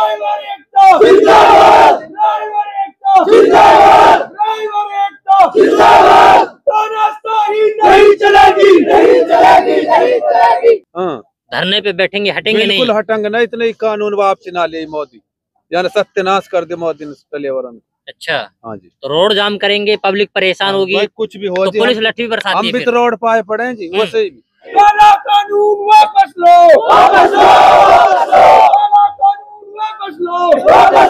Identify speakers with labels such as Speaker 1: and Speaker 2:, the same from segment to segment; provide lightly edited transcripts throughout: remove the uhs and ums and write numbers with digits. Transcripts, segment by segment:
Speaker 1: Driver एकता जिंदाबाद, driver एकता जिंदाबाद, driver एकता जिंदाबाद। तानाशाही नहीं चलेगी, नहीं चलेगी, नहीं चलेगी।
Speaker 2: धरने पे बैठेंगे, हटेंगे नहीं?
Speaker 3: बिल्कुल हटेंगे नहीं, इतने कानून वापसी ना ले मोदी, यानी सत्यानाश कर दे मोदी ने।
Speaker 2: अच्छा,
Speaker 3: हाँ जी।
Speaker 2: तो रोड जाम करेंगे, पब्लिक परेशान होगी,
Speaker 3: कुछ भी हो
Speaker 2: तो पुलिस लट्ठी बरसाती
Speaker 3: हम
Speaker 2: है
Speaker 3: भी
Speaker 2: फिर।
Speaker 3: तो रोड पाए पड़े हैं जी, वैसे ही
Speaker 1: काला कानून वापस लो, वापस लो, काला कानून वापस लो, वापस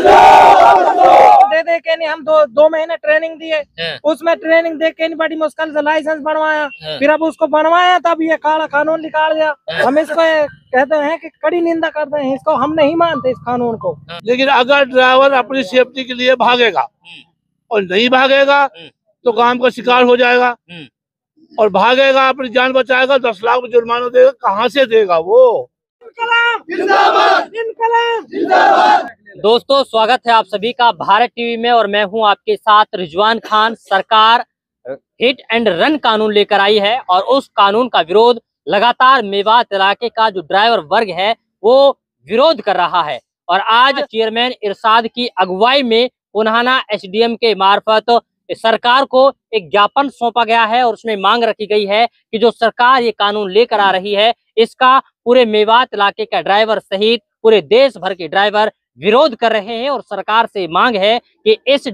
Speaker 1: लो।
Speaker 4: दे के नहीं, हम दो महीने ट्रेनिंग दिए, उसमें ट्रेनिंग दे के नहीं बड़ी मुश्किल से लाइसेंस बनवाया, फिर अब उसको बनवाया तब ये काला कानून निकाल दिया। हम इसको कहते हैं कि कड़ी निंदा करते हैं, इसको हम नहीं मानते इस कानून को।
Speaker 5: लेकिन अगर ड्राइवर अपनी सेफ्टी के लिए भागेगा और नहीं भागेगा तो काम का शिकार हो जाएगा, और भागेगा अपनी जान बचाएगा 10 लाख जुर्माना देगा, कहाँ से देगा वो?
Speaker 1: जिंदाबाद, जिंदाबाद।
Speaker 2: दोस्तों, स्वागत है आप सभी का भारत टीवी में, और मैं हूं आपके साथ रिजवान खान। सरकार हिट एंड रन कानून लेकर आई है और उस कानून का विरोध लगातार मेवात इलाके का जो ड्राइवर वर्ग है वो विरोध कर रहा है। और आज चेयरमैन इरशाद की अगुवाई में पुनाहाना एसडीएम के मार्फत सरकार को एक ज्ञापन सौंपा गया है और उसमें मांग रखी गई है कि जो सरकार ये कानून लेकर आ रही है इसका पूरे मेवात इलाके का ड्राइवर सहित पूरे देश भर के ड्राइवर विरोध कर रहे हैं। और सरकार से मांग है कि इस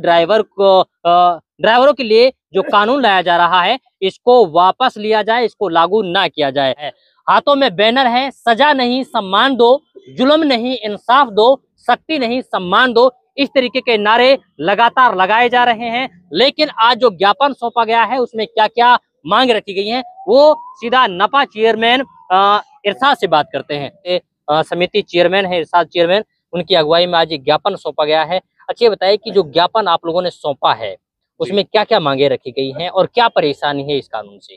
Speaker 2: ड्राइवरों के लिए जो कानून लाया जा रहा है इसको वापस लिया जाए, इसको लागू ना किया जाए। हाथों में बैनर है, सजा नहीं सम्मान दो, जुल्म नहीं इंसाफ दो, सख्ती नहीं सम्मान दो, इस तरीके के नारे लगातार लगाए जा रहे हैं। लेकिन आज जो ज्ञापन सौंपा गया है उसमें क्या क्या मांग रखी गई है वो सीधा नपा चेयरमैन इरशाद से बात करते हैं। समिति चेयरमैन है इरशाद चेयरमैन, उनकी अगुवाई में आज एक ज्ञापन सौंपा गया है। अच्छा, ये बताइए कि जो ज्ञापन आप लोगों ने सौंपा है उसमें क्या क्या मांगे रखी गई हैं और क्या परेशानी है इस कानून से?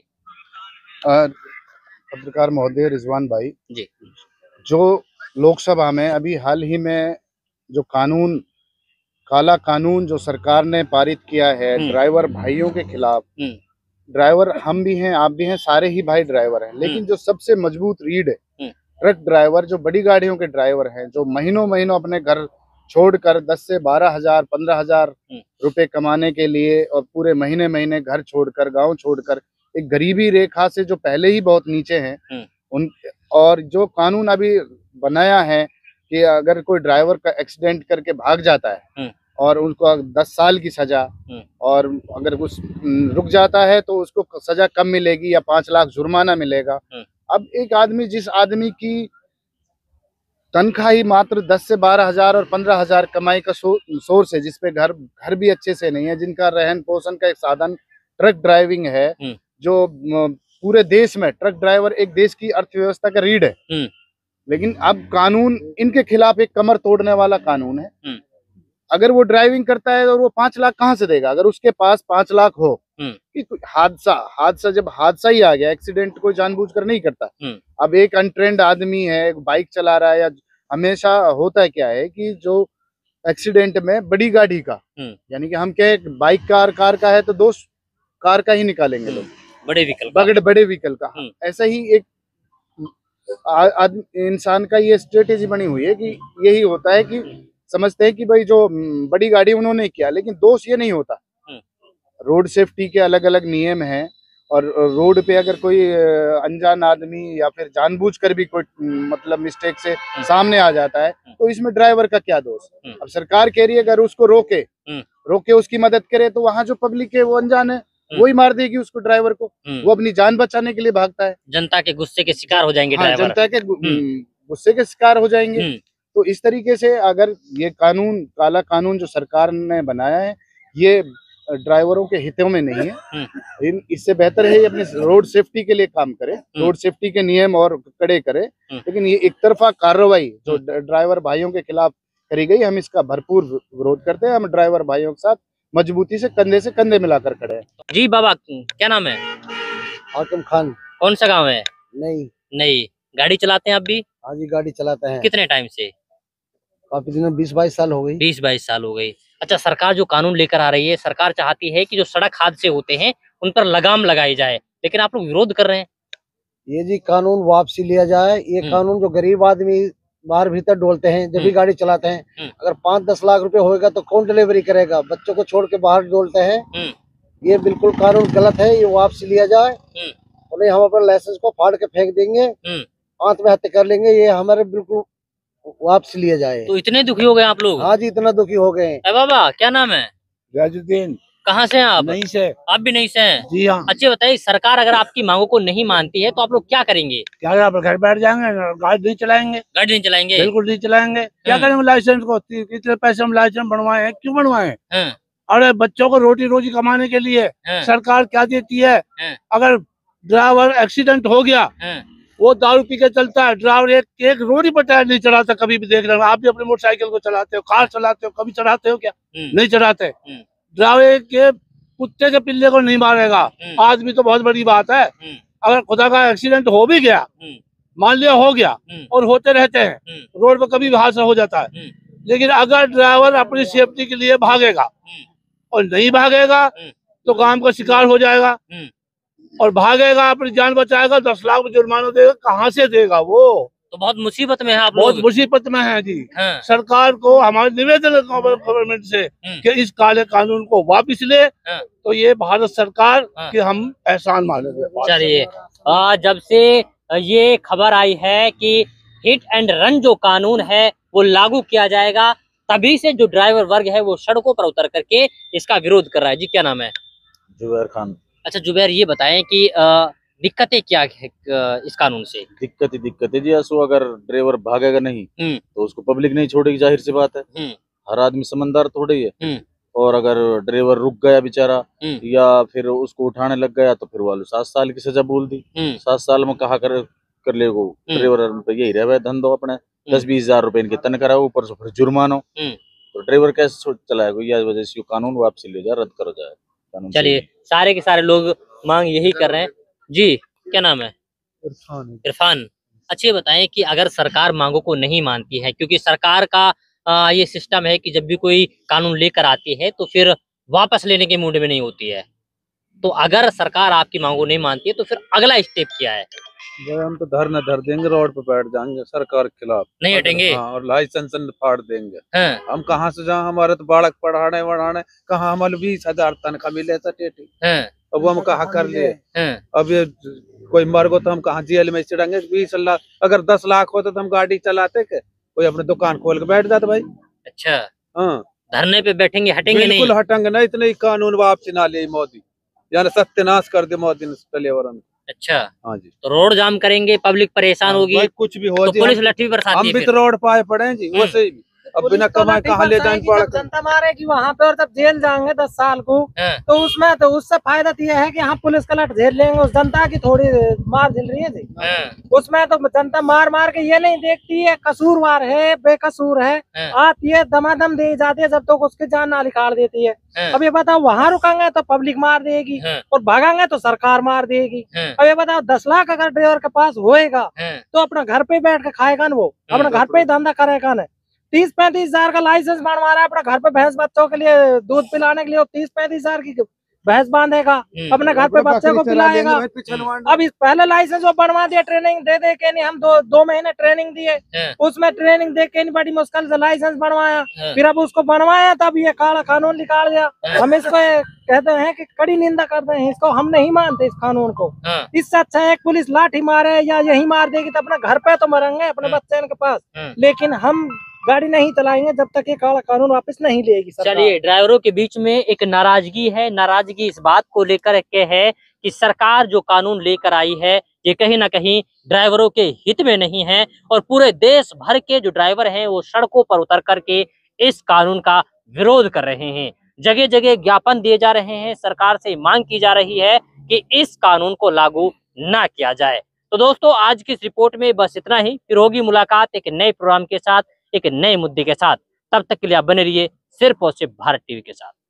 Speaker 6: पत्रकार महोदय रिजवान भाई
Speaker 2: जी,
Speaker 6: जो लोकसभा में अभी हाल ही में जो कानून, काला कानून जो सरकार ने पारित किया है ड्राइवर भाइयों के खिलाफ, ड्राइवर हम भी हैं, आप भी हैं, सारे ही भाई ड्राइवर हैं, लेकिन जो सबसे मजबूत रीढ़ है ट्रक ड्राइवर, जो बड़ी गाड़ियों के ड्राइवर हैं, जो महीनों महीनों अपने घर छोड़कर 10 से 12,000 15,000 रुपए कमाने के लिए और पूरे महीने महीने घर छोड़कर, गांव छोड़कर, एक गरीबी रेखा से जो पहले ही बहुत नीचे हैं उन, और जो कानून अभी बनाया है कि अगर कोई ड्राइवर का एक्सीडेंट करके भाग जाता है और उनको 10 साल की सजा, और अगर कुछ रुक जाता है तो उसको सजा कम मिलेगी या 5 लाख जुर्माना मिलेगा। अब एक आदमी, जिस आदमी की तनख्वाह ही मात्र 10 से 12,000 और 15,000 कमाई का सोर्स है, जिसपे घर भी अच्छे से नहीं है, जिनका रहन पोषण का एक साधन ट्रक ड्राइविंग है, जो पूरे देश में ट्रक ड्राइवर एक देश की अर्थव्यवस्था का रीढ़ है, लेकिन अब कानून इनके खिलाफ एक कमर तोड़ने वाला कानून है। अगर वो ड्राइविंग करता है तो वो 5 लाख कहाँ से देगा? अगर उसके पास 5 लाख हो कि हादसा जब हादसा ही आ गया, एक्सीडेंट कोई जानबूझकर नहीं करता। अब एक अनट्रेंड आदमी है, बाइक चला रहा है, या हमेशा होता क्या है कि जो एक्सीडेंट में बड़ी गाड़ी का, यानी कि हम कहे बाइक कार का है तो दोस्त कार का ही निकालेंगे लोग, बड़े व्हीकल का। ऐसा ही एक इंसान का ये स्ट्रेटेजी बनी हुई है कि यही होता है कि समझते हैं कि भाई जो बड़ी गाड़ी उन्होंने किया, लेकिन दोष ये नहीं होता। रोड सेफ्टी के अलग अलग नियम हैं, और रोड पे अगर कोई अनजान आदमी या फिर जानबूझकर भी कोई मतलब मिस्टेक से सामने आ जाता है तो इसमें ड्राइवर का क्या दोष? अब सरकार कह रही है अगर उसको रोके उसकी मदद करे, तो वहाँ जो पब्लिक है वो अनजान है, वही मार देगी उसको, ड्राइवर को। वो अपनी जान बचाने के लिए भागता है,
Speaker 2: जनता के गुस्से के शिकार हो जाएंगे ड्राइवर।
Speaker 6: जनता के गुस्से के शिकार हो जाएंगे। तो इस तरीके से अगर ये कानून, काला कानून जो सरकार ने बनाया है, ये ड्राइवरों के हितों में नहीं है। इससे बेहतर है ये अपने रोड सेफ्टी के लिए काम करे, रोड सेफ्टी के नियम और कड़े करे। लेकिन ये एक तरफा कार्रवाई जो ड्राइवर भाइयों के खिलाफ करी गई, हम इसका भरपूर विरोध करते हैं। हम ड्राइवर भाइयों के साथ मजबूती से कंधे मिलाकर खड़े हैं।
Speaker 2: जी बाबा, क्या नाम है?
Speaker 7: हाकिम खान।
Speaker 2: कौन सा गाँव है?
Speaker 7: नहीं।
Speaker 2: गाड़ी चलाते हैं आप भी?
Speaker 7: हाँ जी, गाड़ी चलाते हैं।
Speaker 2: कितने टाइम से?
Speaker 7: काफी दिनों, 20-22 साल हो गई।
Speaker 2: 20-22 साल हो गई। अच्छा, सरकार जो कानून लेकर आ रही है, सरकार चाहती है कि जो सड़क हादसे होते हैं उन पर लगाम लगाई जाए, लेकिन आप लोग विरोध कर रहे हैं।
Speaker 7: ये जी कानून वापसी लिया जाए। ये कानून जो गरीब आदमी बाहर भीतर डोलते हैं जब भी गाड़ी चलाते हैं। अगर 5-10 लाख रुपए होएगा तो कौन डिलीवरी करेगा? बच्चों को छोड़ के बाहर डोलते हैं। ये बिल्कुल कानून गलत है, ये वापस लिया जाए और नहीं हम अपने लाइसेंस को फाड़ के फेंक देंगे, आत्महत्या कर लेंगे। ये हमारे बिल्कुल वापस लिया जाए।
Speaker 2: तो इतने दुखी हो गए आप लोग?
Speaker 7: हाँ जी, इतना दुखी हो गए।
Speaker 2: बाबा क्या नाम है?
Speaker 5: राजुद्दीन।
Speaker 2: कहाँ से हैं आप?
Speaker 5: नहीं से।
Speaker 2: आप भी नहीं से हैं?
Speaker 5: जी हाँ।
Speaker 2: अच्छा बताइए, सरकार अगर आपकी मांगों को नहीं मानती है तो आप लोग क्या करेंगे?
Speaker 5: क्या घर बैठ जाएंगे, गाड़ी नहीं चलाएंगे।
Speaker 2: गाड़ी नहीं चलाएंगे?
Speaker 5: बिल्कुल नहीं चलाएंगे। क्या करेंगे लाइसेंस को? कितने पैसे हम लाइसेंस बनवाए हैं, क्यों बनवाए हैं? अरे बच्चों को रोटी रोजी कमाने के लिए सरकार क्या देती है? अगर ड्राइवर एक्सीडेंट हो गया, वो दारू पी के चलता है, ड्राइवर एक रोड ही पर टायर नहीं चढ़ाता। कभी भी देख रहे आप भी अपनी मोटरसाइकिल को चलाते हो, कार चलाते हो, कभी चढ़ाते हो क्या? नहीं चढ़ाते। ड्राइवर के कुत्ते के पिल्ले को नहीं मारेगा, आदमी तो बहुत बड़ी बात है। अगर खुदा का एक्सीडेंट हो भी गया, मान लिया हो गया, और होते रहते हैं, रोड पर कभी भी हादसा हो जाता है, लेकिन अगर ड्राइवर अपनी सेफ्टी के लिए भागेगा और नहीं भागेगा तो काम का शिकार हो जाएगा, और भागेगा अपनी जान बचाएगा 10 लाख जुर्माना देगा, कहाँ से देगा वो? तो
Speaker 2: बहुत मुसीबत में है आप
Speaker 5: बहुत
Speaker 2: लोग।
Speaker 5: मुसीबत में है जी। सरकार को हमारा निवेदन है गवर्नमेंट से कि इस काले कानून को वापस ले, तो ये भारत सरकार के हम एहसान मानेंगे।
Speaker 2: चलिए, जब से ये खबर आई है कि हिट एंड रन जो कानून है वो लागू किया जाएगा, तभी से जो ड्राइवर वर्ग है वो सड़कों पर उतर करके इसका विरोध कर रहा है। जी क्या नाम है?
Speaker 8: जुबैर खान।
Speaker 2: अच्छा जुबैर, ये बताएं कि दिक्कतें क्या है इस कानून से?
Speaker 8: दिक्कतें जी, असो अगर ड्राइवर भागेगा नहीं तो उसको पब्लिक नहीं छोड़ेगी, जाहिर सी बात है। हर आदमी समझदार थोड़े ही है। और अगर ड्राइवर रुक गया बेचारा या फिर उसको उठाने लग गया तो फिर वाले 7 साल की सजा बोल दी। 7 साल में कहा कर ले वो ड्राइवर तो यही रहे धंधो अपने 10-20 हजार रुपए इनके तन कराओ, ऊपर से फिर जुर्माना। तो ड्राइवर कैसे चलाएगा? यह वजह से कानून वापसी ले जाए, रद्द करो जाए।
Speaker 2: चलिए, सारे के सारे लोग मांग यही कर रहे हैं। जी क्या नाम है? इरफान। अच्छे बताएं कि अगर सरकार मांगों को नहीं मानती है, क्योंकि सरकार का ये सिस्टम है कि जब भी कोई कानून लेकर आती है तो फिर वापस लेने के मूड में नहीं होती है, तो अगर सरकार आपकी मांगों नहीं मानती है तो फिर अगला स्टेप क्या है?
Speaker 3: हम तो धरना धर देंगे, रोड पे बैठ जाएंगे सरकार के खिलाफ, नहीं
Speaker 2: हटेंगे।
Speaker 3: हाँ, और लाइसेंस फाड़ देंगे। हम कहाँ से जाए? हमारे तो बालक पढ़ाने कहाँ हमारे 20,000 तनख्वाह मिले था टेटी, अब हम कहाँ कर लिए? अब ये कोई मर गो तो हम कहाँ जेल में चढ़ेंगे? 20 लाख, अगर 10 लाख होते तो हम गाड़ी चलाते के, कोई अपने दुकान खोल के बैठ जाते भाई।
Speaker 2: अच्छा,
Speaker 3: हाँ,
Speaker 2: धरने पे बैठेंगे, हटेंगे नहीं?
Speaker 3: बिल्कुल हटेंगे नहीं, इतने कानून वापसी ना ले मोदी, यानी सत्यानाश कर दे मोदी ने ड्राइवरों।
Speaker 2: अच्छा
Speaker 3: हाँ जी,
Speaker 2: तो रोड जाम करेंगे, पब्लिक परेशान होगी,
Speaker 3: कुछ भी हो
Speaker 2: तो पुलिस लट्ठी बरसाती
Speaker 3: हम
Speaker 2: है
Speaker 3: भी तो रोड पाए पड़े हैं जी, वैसे ही अब बिना कमाए कहाँ ले जाएंगे?
Speaker 4: जब जनता मारेगी वहाँ पे और जब जेल जाएंगे 10 साल को, तो उसमें तो उससे फायदा यह है कि यहाँ पुलिस का लट झेल लेंगे, उस जनता की थोड़ी मार झेल रही है जी। उसमें तो जनता मार मार के ये नहीं देखती है कसूरवार है बेकसूर है, आती है दमादम दे जाती है जब तक उसकी जान ना निकाल देती है। अब ये बताओ, वहाँ रुकेंगे तो पब्लिक मार देगी और भागेंगे तो सरकार मार देगी। अब ये बताओ, 10 लाख अगर ड्राइवर के पास होएगा तो अपना घर पे बैठ के खाएगा ना, वो अपना घर पे ही धंधा करेगा ना। 30-35 हजार का लाइसेंस बनवा रहा है अपने घर पे भैंस बच्चों के लिए दूध पिलाने के लिए, 30-35 हजार की भैंस बांधेगा, अपने घर पे बच्चे को पिलाएगा। अब इस पहले लाइसेंस वो बनवा दिया, ट्रेनिंग दे के नहीं, हम 2 महीने ट्रेनिंग दिए, उसमें ट्रेनिंग दे के नहीं बड़ी मुश्किल से लाइसेंस बनवाया, फिर अब उसको बनवाया तब ये काला कानून निकाल दिया। हम इसको कहते हैं कि कड़ी निंदा करते हैं, इसको हम नहीं मानते इस कानून को। इससे अच्छा है पुलिस लाठी मारे या यही मार देगी तो अपने घर पे तो मरेंगे अपने बच्चे के पास, लेकिन हम गाड़ी नहीं चलाएंगे जब तक ये काला कानून वापस नहीं लेगी सरकार।
Speaker 2: चलिए, ड्राइवरों के बीच में एक नाराजगी है, नाराजगी इस बात को लेकर के है कि सरकार जो कानून लेकर आई है ये कहीं ना कहीं ड्राइवरों के हित में नहीं है, और पूरे देश भर के जो ड्राइवर हैं वो सड़कों पर उतर करके इस कानून का विरोध कर रहे हैं। जगह जगह ज्ञापन दिए जा रहे हैं, सरकार से मांग की जा रही है कि इस कानून को लागू ना किया जाए। तो दोस्तों, आज की इस रिपोर्ट में बस इतना ही, फिर होगी मुलाकात एक नए प्रोग्राम के साथ, एक नए मुद्दे के साथ। तब तक के लिए आप बने रहिए सिर्फ और सिर्फ भारत टीवी के साथ।